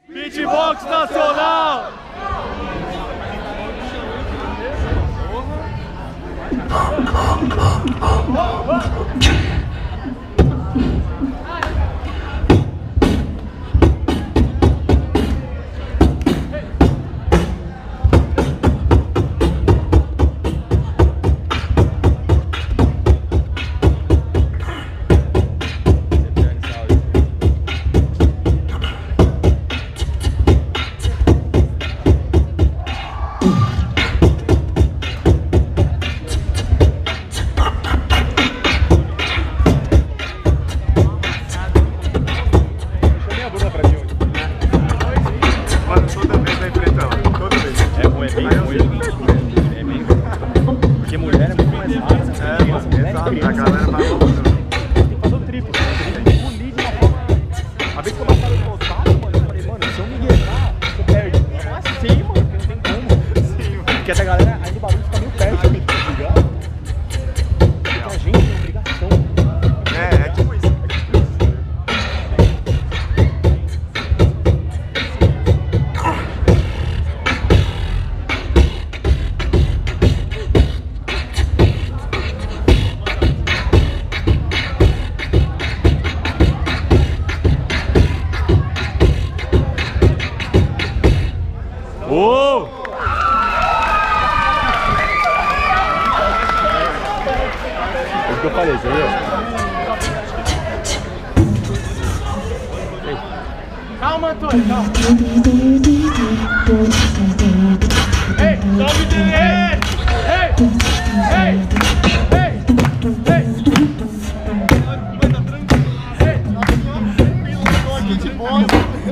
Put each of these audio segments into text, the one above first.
Beatbox Nacional! Porque mulher é muito mais rápida, exato, a galera vai logo. tem que fazer o triplo, tem que polir de uma forma. A vez que eu baixava de voltado, mano, eu falei, mano, se eu me guerrar, você perde. Não é assim, mano, porque não tem como. Sim, mano. Porque essa galera, aí o barulho fica meio perto, tá ligado? Porque a gente tem obrigação. É tipo isso. Oh! É o que eu falei, você viu? Calma, Antônio, calma. Ei, salve direito! Ei! Ei! Ei! Ei! Vai tá tranquilo. Ei! Tô aqui de boa.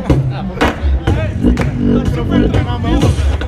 Ei! Tá super na mão.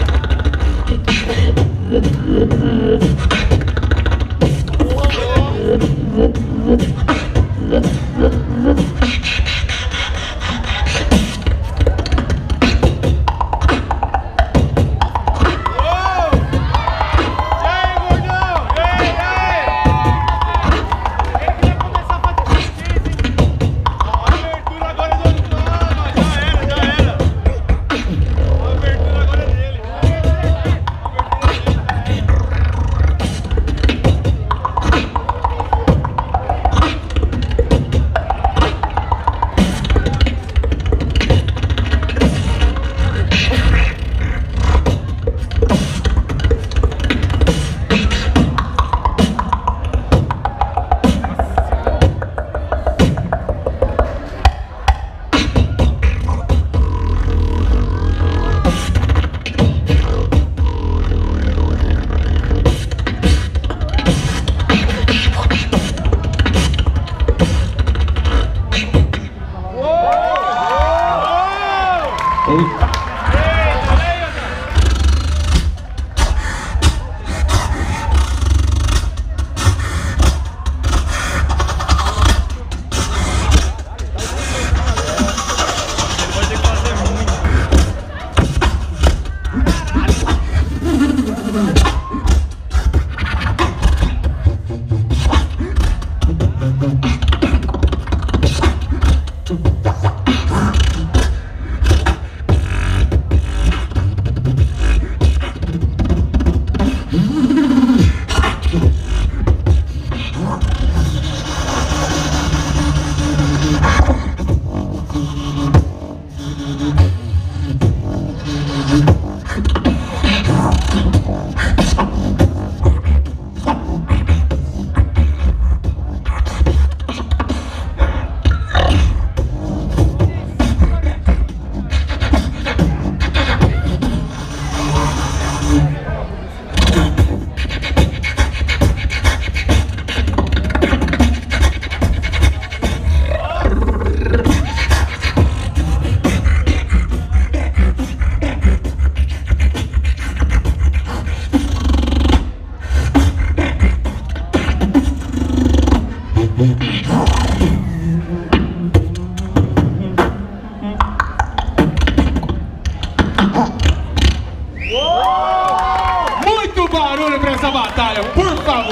Muito barulho pra essa batalha, por favor.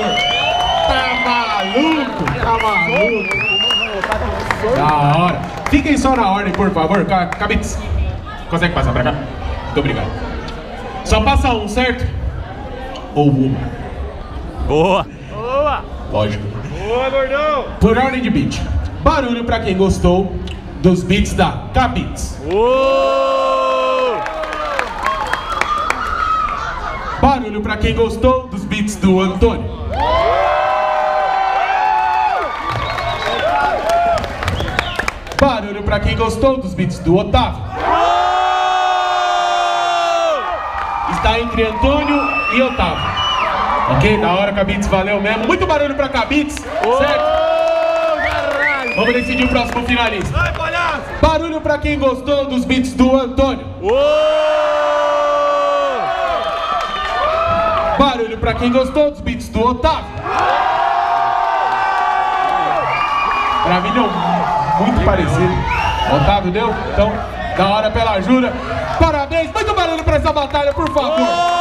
Tá maluco? Tá maluco? Da hora. Fiquem só na ordem, por favor. Cabeça. Consegue passar pra cá? Muito obrigado. Só passa um, certo? Ou uma. Boa. Boa! Lógico. Boa, gordão! Por ordem de beat. Barulho pra quem gostou dos beats da K-Beats. Barulho pra quem gostou dos beats do Antônio. Barulho pra quem gostou dos beats do Otávio. Está entre Antônio e Otávio. Ok? Da hora, K-Beats, valeu mesmo. Muito barulho pra K-Beats, certo? Vamos decidir o próximo finalista. Vai, palhaço! Barulho pra quem gostou dos beats do Antônio. Barulho pra quem gostou dos beats do Otávio. Pra mim deu muito parecido. Otávio deu? Então, da hora pela ajuda. Parabéns, muito barulho pra essa batalha, por favor.